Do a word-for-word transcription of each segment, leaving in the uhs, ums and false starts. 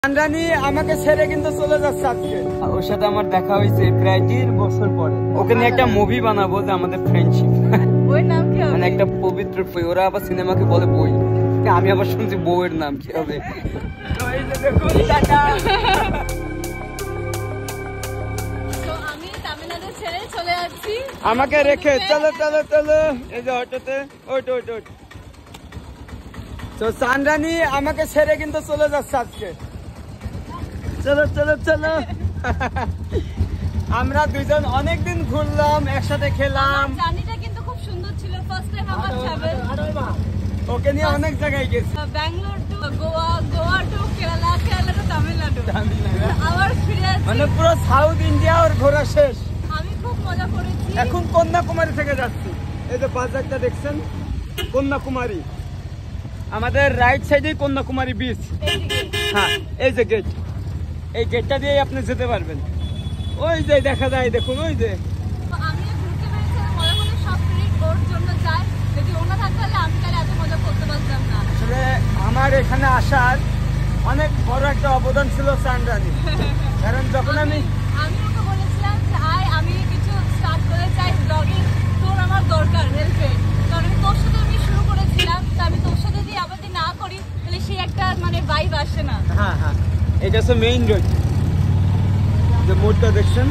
সানরানি আমাকে ছেড়ে কিন্তু চলে যাচ্ছে আজকে। ওর সাথে আমার দেখা হয়েছে প্রায় দেড় বছর পরে। ওকে নিয়ে একটা মুভি বানাবো যে আমাদের ফ্রেন্ডশিপ, বইয়ের নাম কি হবে? মানে একটা পবিত্র বই। ওরা আবার সিনেমাকে বলে বই, আমি আবার শুনছি বউয়ের নাম কি হবে। আমাকে রেখে চলো চলো চলো, এই যে অটোতে ওট ওট ওট। তো সানরানি আমাকে ছেড়ে কিন্তু চলে যাচ্ছে আজকে। চলো চলো চলো। আমরা দুইজন অনেকদিন ঘুরলাম, একসাথে খেলাম। জার্নিটা কিন্তু খুব সুন্দর ছিল। ফার্স্ট টাইম আমার ট্রাভেল। ওকে নিয়ে অনেক জায়গায় গেছি। Bangalore to Goa, Goa to Kerala, Kerala to Tamil Nadu. আবার ফিরে আসছি, মানে পুরো সাউথ ইন্ডিয়া ওর ঘোরা শেষ। আমি খুব মজা করেছি। এখন কন্যাকুমারী থেকে যাচ্ছি। এই যে বাজারটা দেখছেন, কন্যাকুমারী। আমাদের রাইট সাইডে কন্যাকুমারী বিচ। হ্যাঁ, এই যে গেট, এই গেটটা দিয়ে আপনি যেতে পারবেন। ওই যে দেখা যায়, দেখুন ওই যে। আমি ঘুরতে পেরেছি, মজা করে সব ক্রেডিট ওর জন্য যায়। যদি ওনা থাকতো তাহলে আমি তাহলে এত মজা করতে পারতাম না। আসলে আমার এখানে আসার অনেক বড় একটা অবদান ছিল সানরানি। কারণ যখন আমি আমি ওকে বলেছিলাম যে আয় আমি কিছু স্টার্ট করে চাই ব্লগিং, তোর আমার দরকার হেল্পের। কারণ আমি তোর সাথে আমি শুরু করেছিলাম, তো আমি তোর সাথে যদি আবার না করি তাহলে সেই একটা মানে ভাইব আসে না। হ্যাঁ হ্যাঁ, এটা হচ্ছে মেইন রোড, যে মোড়টা দেখছেন।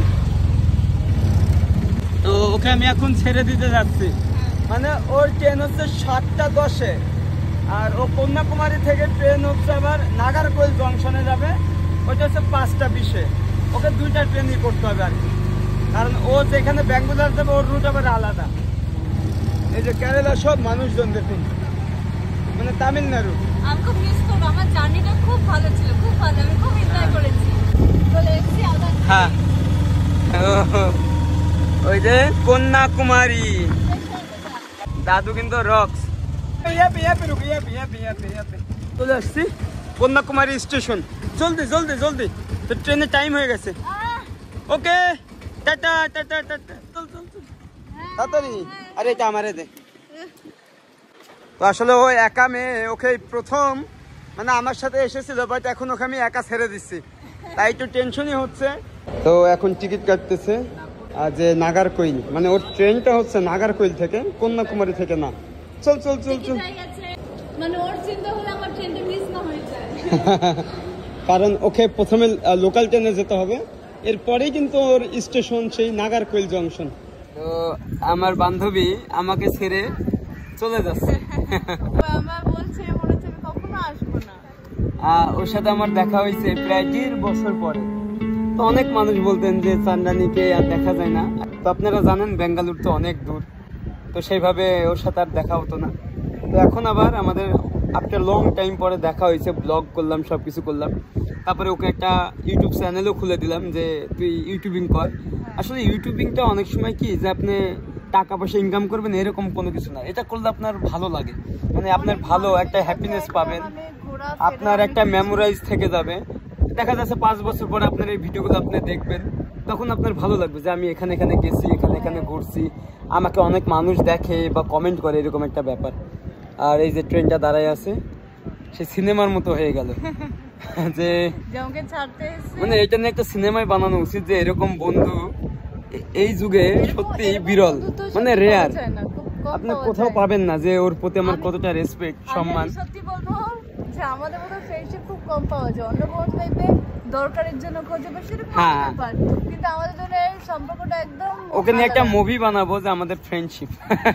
তো ওকে আমি এখন ছেড়ে দিতে যাচ্ছি। মানে ওর ট্রেন হচ্ছে সাতটা দশে, আর ও কন্যাকুমারী থেকে ট্রেন হচ্ছে আবার নাগারকোইল জংশনে যাবে, ওইটা হচ্ছে পাঁচটা বিশে। ওকে দুইটা ট্রেনই করতে হবে আর কি, কারণ ও যেখানে ব্যাঙ্গালোর যাবে ওর রুট আবার আলাদা। এই যে কেরালা সব মানুষজন দেখুন, মানে তামিলনাড়ু। আমি খুব মিস করবো, আমার জার্নিটা খুব ভালো ছিল, খুব ভালো, আমি খুব এনজয় করেছি। চলে এসেছি আবার। হ্যাঁ, ওই যে কন্যাকুমারী। দাদু কিন্তু রক্স। চলে আসছি কন্যাকুমারী স্টেশন। জলদি জলদি জলদি, তো ট্রেনের টাইম হয়ে গেছে। ওকে টাটা টাটা টাটা, চল চল চল তাড়াতাড়ি। আরে এটা আমারে দে। তো আসলে ও একা মেয়ে, ওকে প্রথম মানে আমার সাথে এসেছিল, বাট এখন ওকে আমি একা ছেড়ে দিচ্ছি, তাই একটু টেনশনই হচ্ছে। তো এখন টিকিট কাটতেছে যে নাগারকোইল, মানে ওর ট্রেনটা হচ্ছে নাগারকোইল থেকে, কন্যাকুমারী থেকে না। চল চল চল চল। মানে ওর চিন্তা হলো আমার ট্রেনটা মিস না হয়ে যায়। কারণ ওকে প্রথমে লোকাল ট্রেনে যেতে হবে, এরপরেই কিন্তু ওর স্টেশন সেই নাগারকোইল জংশন। তো আমার বান্ধবী আমাকে ছেড়ে চলে যাচ্ছে। আমার বলছে মনে হচ্ছে আমি কখনো আসবো না। ওর সাথে আমার দেখা হয়েছে প্রায় দেড় বছর পরে। তো অনেক মানুষ বলতেন যে সানরানিকে আর দেখা যায় না। তো আপনারা জানেন বেঙ্গালুরু তো অনেক দূর, তো সেইভাবে ওর সাথে আর দেখা হতো না। তো এখন আবার আমাদের আফটার লং টাইম পরে দেখা হয়েছে, ব্লগ করলাম, সব কিছু করলাম। তারপরে ওকে একটা ইউটিউব চ্যানেলও খুলে দিলাম যে তুই ইউটিউবিং কর। আসলে ইউটিউবিংটা অনেক সময় কি যে আপনি টাকা পয়সা ইনকাম করবেন এরকম কোনো কিছু না, এটা করলে আপনার ভালো লাগে, মানে আপনার ভালো একটা হ্যাপিনেস পাবেন, আপনার একটা মেমোরাইজ থেকে যাবে। দেখা যাচ্ছে পাঁচ বছর পরে আপনার এই ভিডিওগুলো আপনি দেখবেন, তখন আপনার ভালো লাগবে যে আমি এখানে এখানে গেছি, এখানে এখানে ঘুরছি, আমাকে অনেক মানুষ দেখে বা কমেন্ট করে, এরকম একটা ব্যাপার। আর এই যে ট্রেনটা দাঁড়ায় আছে, সে সিনেমার মতো হয়ে গেল যে মানে এটা নিয়ে একটা সিনেমায় বানানো উচিত, যে এরকম বন্ধু এই যুগে সত্যি বিরল, মানে রেয়ার, আপনি কোথাও পাবেন না। যে ওর প্রতি আমার কতটা রেসপেক্ট, সম্মান। সত্যি বলবো যে আমাদের মতো ফ্রেন্ডশিপ খুব কম পাওয়া যায়। অন্য বন্ধু পাইবে দরকারের জন্য খোঁজে, বা সেটা ব্যাপার, কিন্তু আমাদের জন্য এই সম্পর্কটা একদম। ওকে নিয়ে একটা মুভি বানাবো যে আমাদের ফ্রেন্ডশিপ।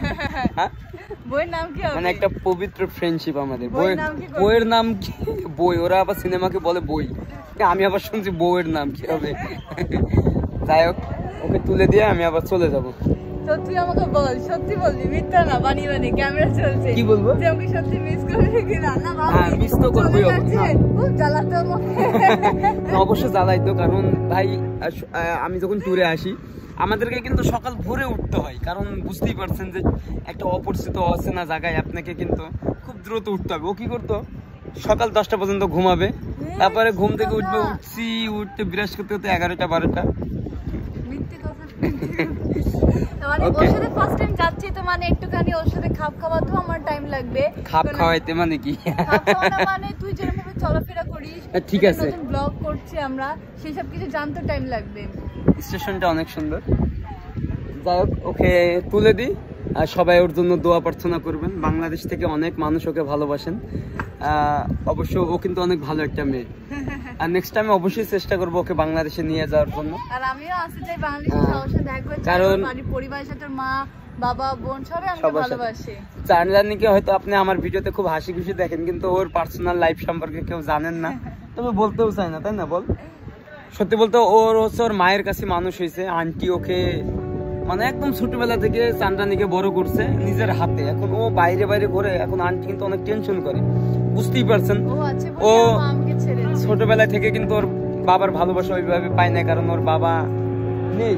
বইয়ের নাম কি হবে? মানে একটা পবিত্র ফ্রেন্ডশিপ আমাদের। বইয়ের নাম কি? বই। ওরা আবার সিনেমাকে বলে বই, আমি আবার শুনছি বউয়ের নাম কি হবে। যাই হোক, ওকে তুলে দিয়ে আমি আবার চলে যাবো। সত্যি আমাকে বল, সত্যি বলবি, মিথ্যা না বানিয়ে বানিয়ে। ক্যামেরা চলছে, কি বলবো? যে আমাকে সত্যি মিস করবি কিনা? না বাবা, হ্যাঁ মিস তো করবই, খুব জ্বালাতো আমাকে। অবশ্যই জ্বালাইতো, কারণ ভাই আমি যখন ট্যুরে আসি আমাদেরকে কিন্তু সকাল ভোরে উঠতে হয়, কারণ বুঝতেই পারছেন যে একটা অপরিচিত অচেনা জায়গায় আপনাকে কিন্তু খুব দ্রুত উঠতে হবে। ও কি করতো, সকাল দশটা পর্যন্ত ঘুমাবে, তারপরে ঘুম থেকে উঠবে, উঠছি উঠতে ব্রাশ করতে করতে এগারোটা বারোটা। মানে ওর সাথে ফার্স্ট টাইম যাচ্ছি তো মানে একটুখানি ওর সাথে খাপ খাওয়াতেও আমার টাইম লাগবে। খাপ খাওয়াইতে মানে কি? খাপ খাওয়ানো মানে তুই যেরকম চলাফেরা করিস, ঠিক আছে, নতুন ব্লগ করছি আমরা, সেই সব কিছু জানতে টাইম লাগবে। স্টেশনটা অনেক সুন্দর। যাই হোক, ওকে তুলে দিই আর সবাই ওর জন্য দোয়া প্রার্থনা করবেন। বাংলাদেশ থেকে অনেক মানুষ ওকে ভালোবাসেন, অবশ্য ও কিন্তু অনেক ভালো একটা মেয়ে। আর নেক্সট টাইম অবশ্যই চেষ্টা করবো ওকে বাংলাদেশে নিয়ে যাওয়ার জন্য। আর আমিও আসতে চাই বাংলাদেশে, সবার সাথে দেখা করতে, কারণ বাড়ির পরিবারের সাথে, মা বাবা বোন সবাই আমাকে ভালোবাসে। চান্দানিকে হয়তো আপনি আমার ভিডিওতে খুব হাসি খুশি দেখেন, কিন্তু ওর পার্সোনাল লাইফ সম্পর্কে কেউ জানেন না, তবে বলতেও চায় না, তাই না বল? সত্যি বলতে ওর হচ্ছে ওর মায়ের কাছে মানুষ হয়েছে, আন্টি ওকে মানে একদম ছোটবেলা থেকে চান্দানিকে বড় করছে নিজের হাতে। এখন ও বাইরে বাইরে ঘুরে, এখন আন্টি কিন্তু অনেক টেনশন করে, বুঝতেই পারছেন। ও ছোটবেলা থেকে কিন্তু ওর বাবার ভালোবাসা ওইভাবে পায় না, কারণ ওর বাবা নেই,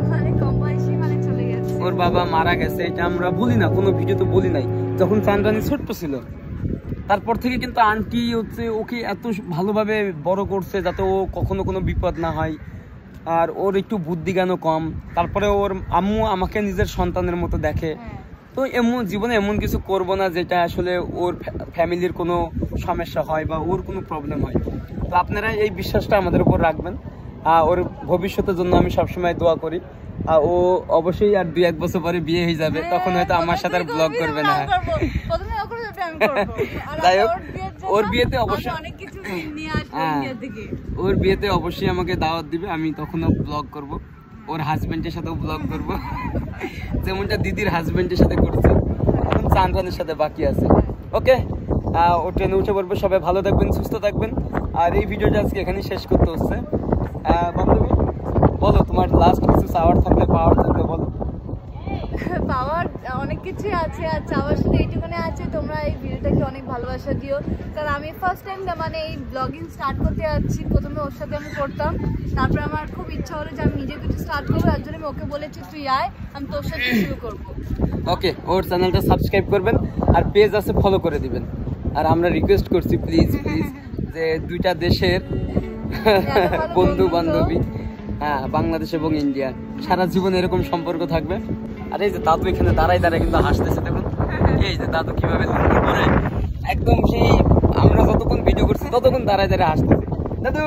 ওর বাবা মারা গেছে। এটা আমরা বলি না, কোনো ভিডিওতে বলি নাই, যখন চান্দানি ছোট্ট ছিল। তারপর থেকে কিন্তু আন্টি হচ্ছে ওকে এত ভালোভাবে বড় করছে যাতে ও কখনো কোনো বিপদ না হয়, আর ওর একটু বুদ্ধি জ্ঞানও কম। তারপরে ওর আম্মু আমাকে নিজের সন্তানের মতো দেখে। তো এমন জীবনে এমন কিছু করব না যেটা আসলে ওর ফ্যামিলির কোনো সমস্যা হয় বা ওর কোনো প্রবলেম হয়। তো আপনারা এই বিশ্বাসটা আমাদের উপর রাখবেন। ওর ভবিষ্যতের জন্য আমি সবসময় দোয়া করি। ও অবশ্যই আর দুই এক বছর পরে বিয়ে হয়ে যাবে, তখন হয়তো আমার সাথে আর ব্লগ করবে না। যাই হোক, ওর বিয়েতে অবশ্যই ওর বিয়েতে অবশ্যই আমাকে দাওয়াত দিবে, আমি তখনও ব্লগ করব, ওর হাজবেন্ডের সাথেও ব্লগ করব, যেমনটা দিদির হাজবেন্ডের সাথে করছে, এখন চান্দানের সাথে বাকি আছে। ওকে, ও ট্রেনে উঠে পড়বে। সবাই ভালো থাকবেন, সুস্থ থাকবেন। আর এই ভিডিওটা আজকে এখানেই শেষ করতে হচ্ছে। বান্ধবী বলো, তোমার লাস্ট কিছু চাওয়ার থাকলে, পাওয়ার থাকলে বলো। পাওয়ার অনেক কিছুই আছে, আর চাওয়ার সাথে এইটুকুনে আছে, তোমরা এই ভিডিওটাকে অনেক ভালোবাসা দিও। কারণ আমি ফার্স্ট টাইম মানে এই ব্লগিং স্টার্ট করতে যাচ্ছি, প্রথমে ওর সাথে আমি করতাম, তারপরে আমার খুব ইচ্ছা হলো যে আমি নিজে কিছু স্টার্ট করবো, তার জন্য আমি ওকে বলেছি তুই আয়, আমি তোর সাথে শুরু করবো। ওকে, ওর চ্যানেলটা সাবস্ক্রাইব করবেন আর পেজ আছে ফলো করে দিবেন। আর আমরা রিকোয়েস্ট করছি প্লিজ প্লিজ যে দুইটা দেশের বন্ধু বান্ধবী, হ্যাঁ, বাংলাদেশ এবং ইন্ডিয়া, সারা জীবন এরকম সম্পর্ক থাকবে। আর এই যে দাদু এখানে দাঁড়াই দাঁড়াই কিন্তু হাসতেছে, দেখুন এই যে দাদু কিভাবে করে একদম সেই আমরা যতক্ষণ ভিডিও করছি ততক্ষণ দাঁড়াই দাঁড়াই হাসতেছে। দাদু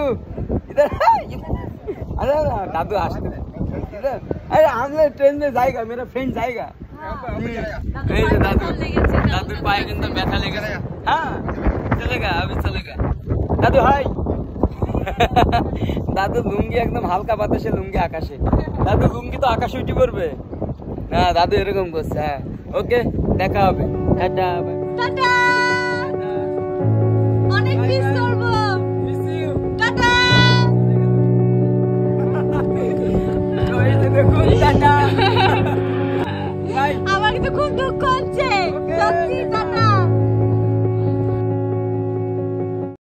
अरे दादू আসতে अरे हम लोग ट्रेन में जाएगा, मेरा फ्रेंड जाएगा। এই যে দাদু, দাদুর পায়ে কিন্তু ব্যথা লেগেছে। হ্যাঁ, চলেগা, अभी चलेगा। দাদু হাই। দাদু লুঙ্গি একদম হালকা বাতাসে, লুঙ্গি আকাশে। দাদু লুঙ্গি তো আকাশে উঠে পড়বে না, দাদু এরকম করছে। হ্যাঁ, ওকে, দেখা হবে, টাটা, বাই টাটা।